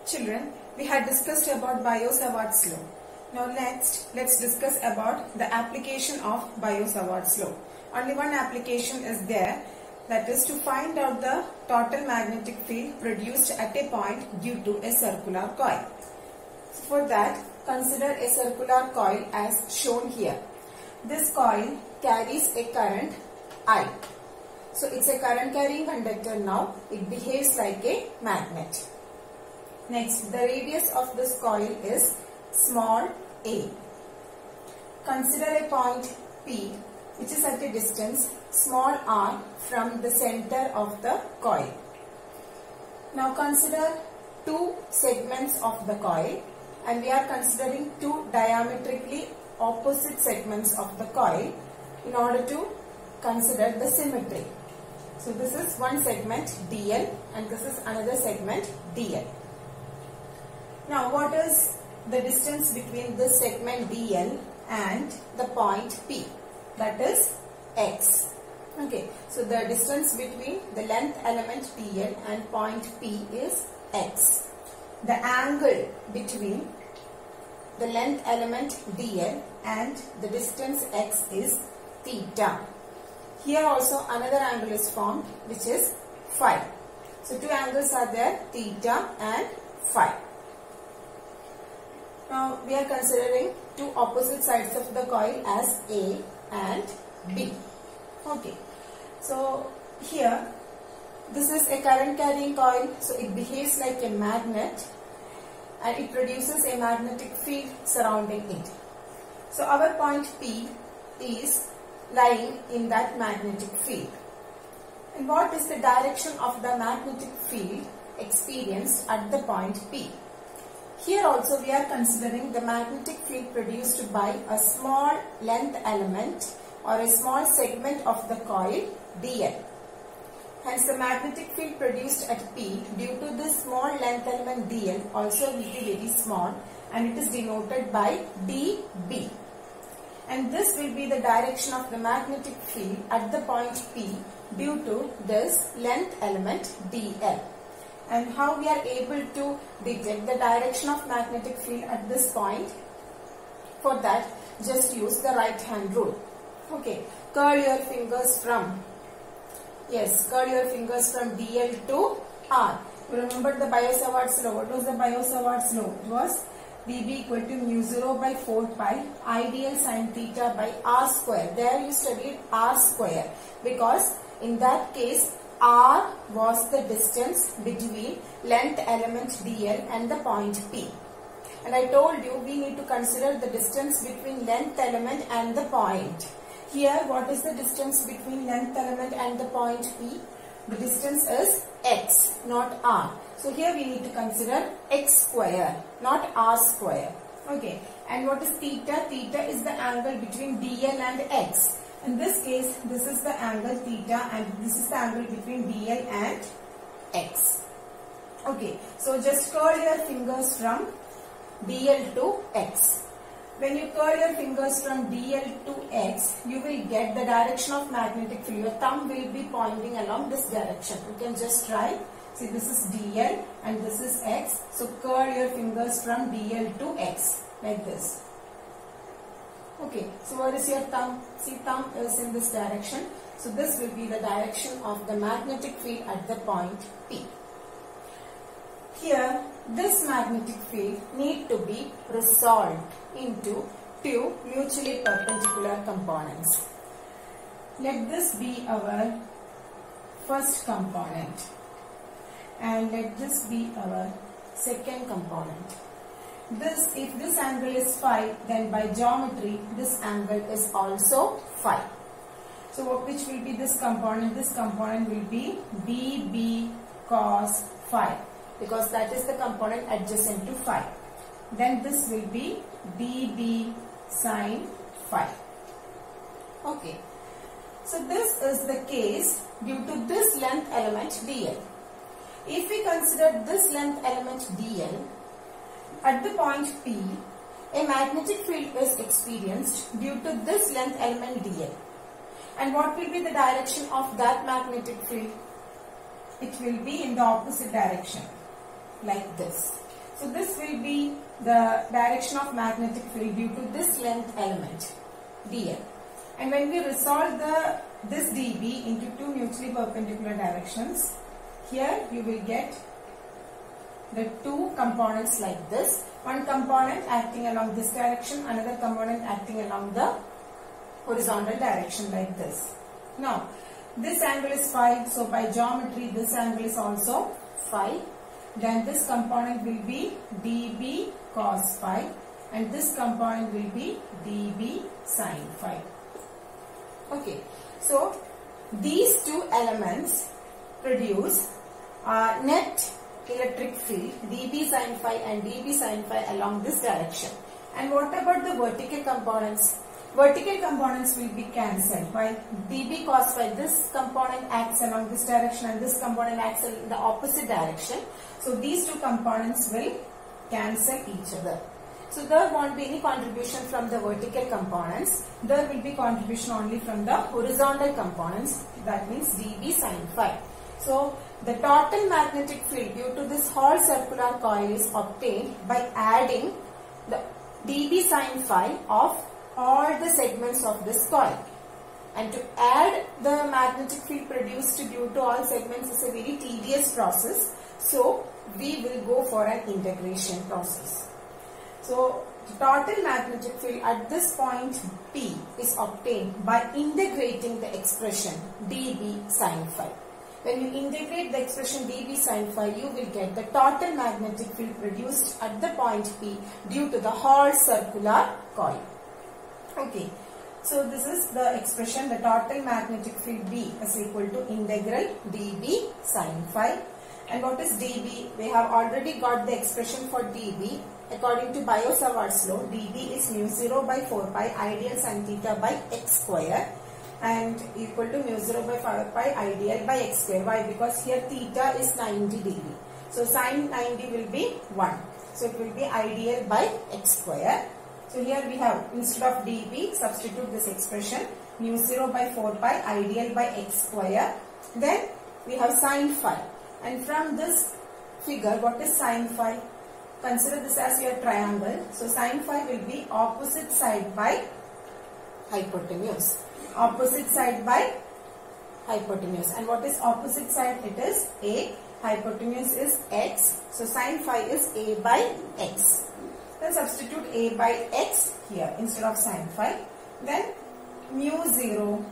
Children, we had discussed about Biot-Savart's law. Now next, let's discuss about the application of Biot-Savart's law. Only one application is there, that is to find out the total magnetic field produced at a point due to a circular coil. So for that, consider a circular coil as shown here. This coil carries a current I. So it's a current carrying conductor now. It behaves like a magnet. Next, the radius of this coil is small a. Consider a point P which is at a distance small r from the center of the coil. Now consider two segments of the coil, and we are considering two diametrically opposite segments of the coil in order to consider the symmetry. So this is one segment DL and this is another segment DL. Now what is the distance between this segment DL and the point P? That is X. Okay, so the distance between the length element DL and point P is X. The angle between the length element DL and the distance X is theta. Here also another angle is formed, which is phi. So two angles are there, theta and phi. Now we are considering two opposite sides of the coil as A and B. Okay. So here this is a current carrying coil, so it behaves like a magnet and it produces a magnetic field surrounding it. So our point P is lying in that magnetic field. And what is the direction of the magnetic field experienced at the point P? Here also we are considering the magnetic field produced by a small length element or a small segment of the coil DL. Hence the magnetic field produced at P due to this small length element DL also will be very small, and it is denoted by dB. And this will be the direction of the magnetic field at the point P due to this length element DL. And how we are able to detect the direction of magnetic field at this point? For that, just use the right hand rule. Okay, curl your fingers from DL to R. You remember the Biot-Savart's law. What was the Biot-Savart's law? It was dB equal to mu 0 by 4 pi IDL sin theta by R square. There you studied R square because in that case R was the distance between length element DL and the point P. And I told you we need to consider the distance between length element and the point. Here what is the distance between length element and the point P? The distance is X, not R. So here we need to consider X square, not R square. Okay. And what is theta? Theta is the angle between DL and X. In this case, this is the angle theta and this is the angle between DL and X. Okay, so just curl your fingers from DL to X. When you curl your fingers from DL to X, you will get the direction of magnetic field. Your thumb will be pointing along this direction. You can just try. See, this is DL and this is X. So curl your fingers from DL to X like this. Okay, so where is your thumb? See, thumb is in this direction. So this will be the direction of the magnetic field at the point P. Here, this magnetic field need to be resolved into two mutually perpendicular components. Let this be our first component and let this be our second component. If this angle is phi, then by geometry this angle is also phi. So which will be this component? This component will be dB cos phi because that is the component adjacent to phi. Then this will be dB sin phi. Okay. So this is the case due to this length element DL. If we consider this length element DL, at the point P, a magnetic field is experienced due to this length element DL. And what will be the direction of that magnetic field? It will be in the opposite direction. like this. So this will be the direction of magnetic field due to this length element, dl. And when we resolve this dB into two mutually perpendicular directions, here you will get the two components like this. One component acting along this direction, another component acting along the horizontal direction like this. Now, this angle is phi, so by geometry this angle is also phi. Then this component will be dB cos phi and this component will be dB sin phi. Okay, so these two elements produce net electric field dB sin phi and dB sin phi along this direction. And what about the vertical components? Vertical components will be cancelled by dB cos phi. This component acts along this direction and this component acts in the opposite direction. So these two components will cancel each other. So there won't be any contribution from the vertical components. There will be contribution only from the horizontal components. That means dB sin phi. So the total magnetic field due to this Hall circular coil is obtained by adding the dB sin phi of all the segments of this coil. And to add the magnetic field produced due to all segments is a very tedious process. So we will go for an integration process. So the total magnetic field at this point P is obtained by integrating the expression dB sin phi. When you integrate the expression dB sin phi, you will get the total magnetic field produced at the point P due to the Hall circular coil. Okay, so this is the expression, the total magnetic field B is equal to integral dB sin phi. And what is dB? We have already got the expression for dB. According to Biot-Savart's law, dB is mu 0 by 4 pi ideal sin theta by x square and equal to mu 0 by 4 pi ideal by x square. Why? Because here theta is 90 dB. So sin 90 will be 1. So it will be ideal by x square. So here we have, instead of dB, substitute this expression mu 0 by 4 pi ideal by x square. Then we have sin phi. And from this figure, what is sin phi? Consider this as your triangle. So sin phi will be opposite side by hypotenuse. Opposite side by hypotenuse. And what is opposite side? It is A. Hypotenuse is x. So sin phi is A by x. Then substitute A by x here instead of sin phi. Then mu 0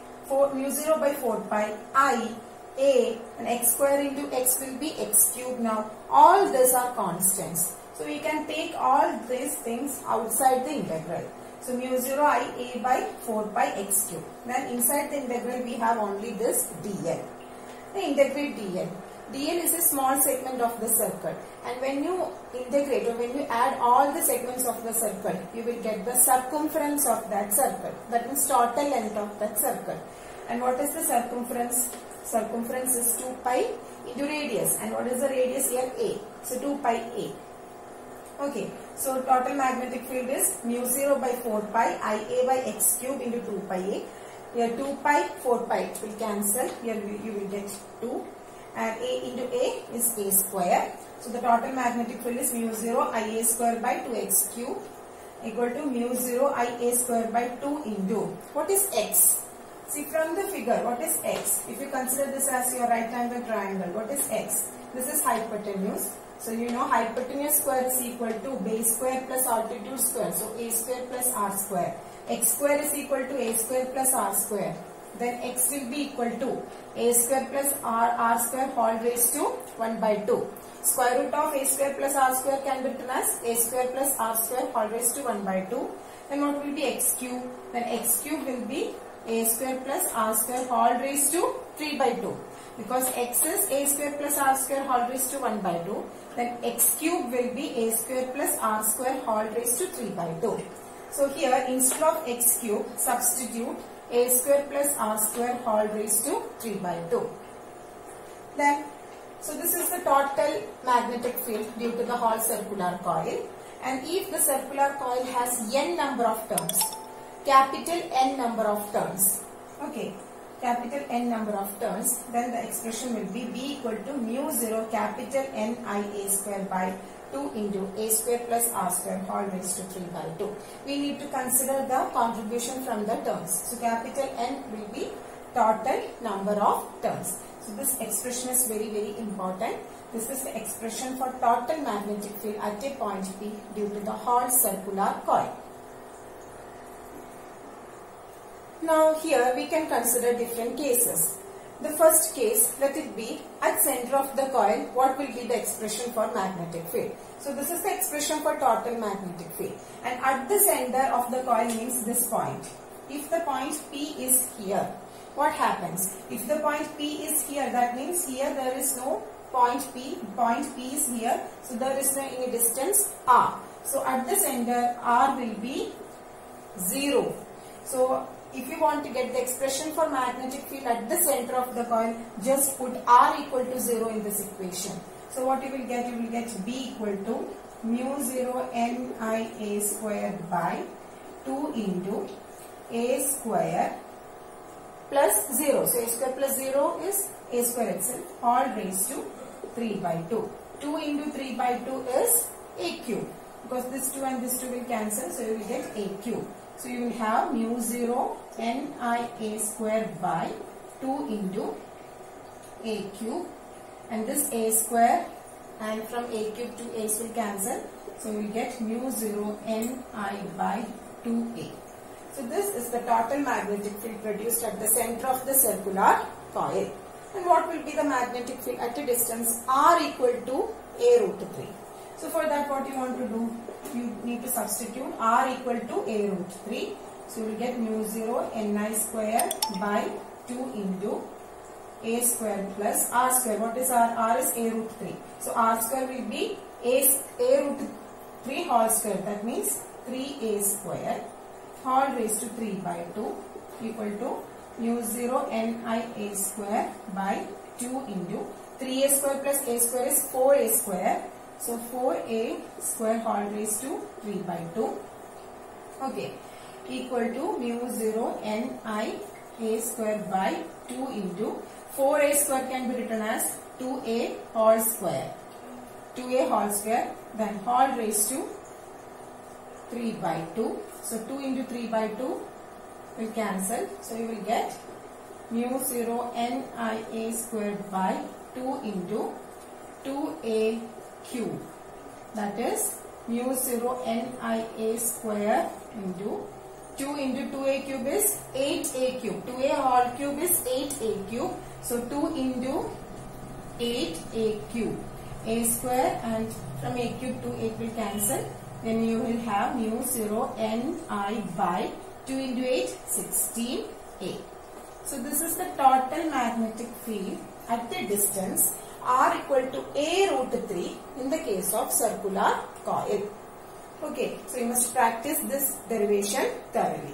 by 4 pi I A and x square into x will be x cube. Now all these are constants. So we can take all these things outside the integral. So mu 0 I A by 4 pi x cube. Then inside the integral we have only this dl. The integrate dl. dl is a small segment of the circle. And when you integrate or when you add all the segments of the circle, you will get the circumference of that circle. That means total length of that circle. And what is the circumference? Circumference is 2 pi into radius. And what is the radius here? A. So 2 pi A. Okay. So total magnetic field is mu 0 by 4 pi Ia by x cube into 2 pi A. Here 2 pi, 4 pi it will cancel. Here you will get 2. And A into A is A square. So the total magnetic field is mu 0 Ia square by 2x cube equal to mu 0 Ia square by 2 into, what is x? See from the figure, what is x? If you consider this as your right angle triangle, what is x? This is hypotenuse. So you know hypotenuse square is equal to base square plus altitude square. So a square plus r square. X square is equal to a square plus r square. Then x will be equal to a square plus r square whole raised to 1 by 2. Square root of a square plus r square can be written as a square plus r square whole raised to 1 by 2. Then what will be x cube? Then x cube will be a square plus r square whole raised to 3 by 2. Because x is a square plus r square whole raised to 1 by 2. Then x cube will be a square plus r square whole raised to 3 by 2. So here instead of x cube, substitute a square plus r square whole raised to 3 by 2. Then, so this is the total magnetic field due to the Hall circular coil. And if the circular coil has n number of turns, capital N number of turns. Okay. capital N number of turns, then the expression will be B equal to mu 0 capital N I A square by 2 into A square plus R square whole raised to 3 by 2. We need to consider the contribution from the terms. So capital N will be total number of turns. So this expression is very, very important. This is the expression for total magnetic field at a point P due to the Hall circular coil. Now here we can consider different cases. The first case, let it be at center of the coil, what will be the expression for magnetic field? So this is the expression for total magnetic field. And at the center of the coil means this point. If the point P is here, what happens? If the point P is here, that means here there is no point P is here, so there is no any distance R. So at the center R will be 0. So if you want to get the expression for magnetic field at the center of the coil, just put R equal to 0 in this equation. So what you will get? You will get B equal to mu 0 NIA square by 2 into A square plus 0. So A square plus 0 is A square itself, all raised to 3 by 2. 2 into 3 by 2 is A cube. Because this 2 and this 2 will cancel, so you will get A cube. So you will have mu 0 NIA square by 2 into A cube, and this A square and from A cube to A will cancel. So you will get mu 0 NI by 2A. So this is the total magnetic field produced at the center of the circular coil. And what will be the magnetic field at a distance R equal to A root 3. So for that, what you want to do? You need to substitute R equal to A root 3. So you will get mu 0 Ni square by 2 into A square plus R square. What is R? R is A root 3. So R square will be A root 3 whole square. That means 3A square whole raised to 3 by 2 equal to mu 0 Nia square by 2 into 3A square plus A square is 4A square. So 4A square whole raised to 3 by 2. Okay. Equal to mu 0 Nia square by 2 into 4A square can be written as 2A whole square. 2A whole square, then whole raised to 3 by 2. So 2 into 3 by 2 will cancel. So you will get mu 0 Nia square by 2 into 2A cube. That is mu 0 Nia square into 2 into 2A cube is 8A cube. 2A whole cube is 8A cube. So 2 into 8A cube. A square and from A cube to 8 will cancel. Then you will have mu 0 Ni by 2 into 8, 16A. So this is the total magnetic field at the distance R equal to A root 3 in the case of circular coil. Okay, so you must practice this derivation thoroughly.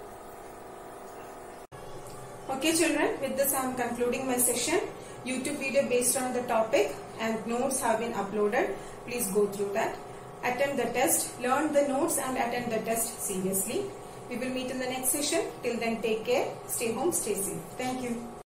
Okay children, with this I am concluding my session. YouTube video based on the topic and notes have been uploaded. Please go through that. Attempt the test, learn the notes and attempt the test seriously. We will meet in the next session. Till then, take care, stay home, stay safe. Thank you.